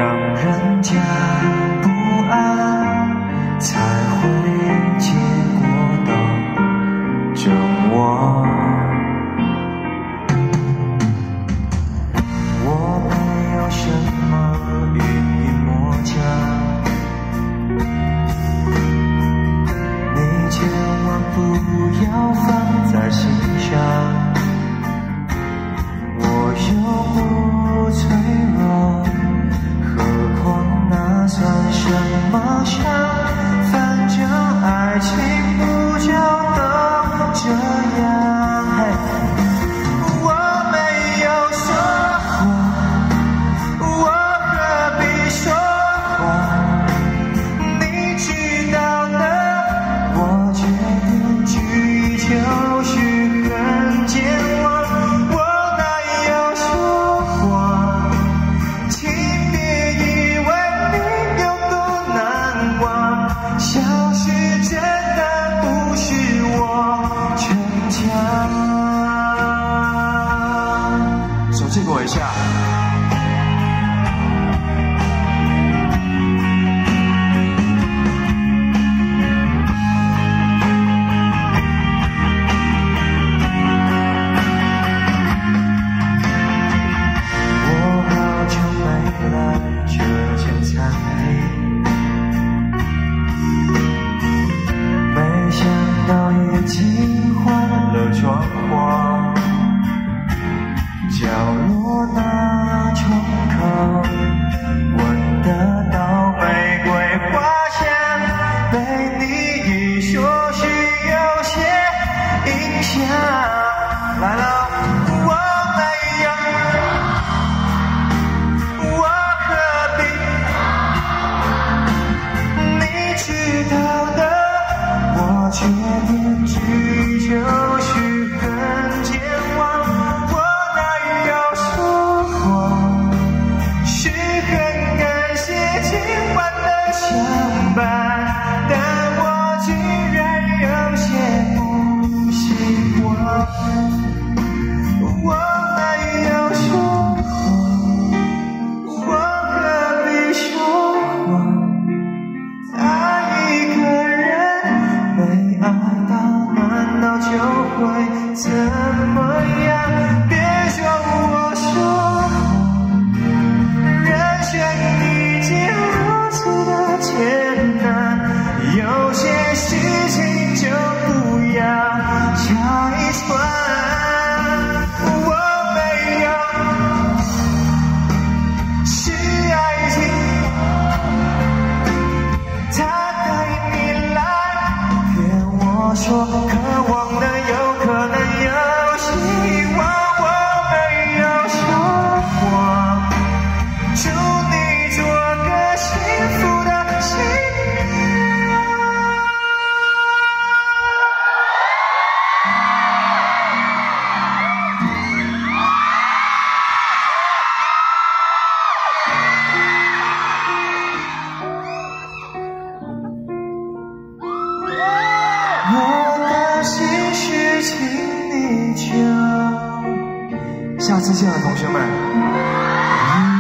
让人家不安，才会结果都整我。我没有什么语言魔讲，你千万不要放在心上。我又不脆弱，何况那算什么伤？反正爱情不就都这样？我没有说谎，我何必说谎？你知道的，我决定去就是很健忘。消失真的不是我逞强。手借给我一下。我好久没来这间餐厅，已经换了装潢，角落那窗口闻得到玫瑰花香，被你一说是有些影响。来了，我没有，我何必？你知道的，我决定去就是很健忘。我哪有说谎？是很感谢今晚的相伴，但我居然有些不习惯。我没有说谎，我何必说谎？爱一个人没爱到，难道就会怎么样？别说我说谎，人生已经如此的艰难，有些事情就不要拆穿。我没有，是爱情，它带你来骗我说渴望的有可能有希望。我没有说谎，祝你做个幸福的新人。我的心事请你就下次见了，同学们。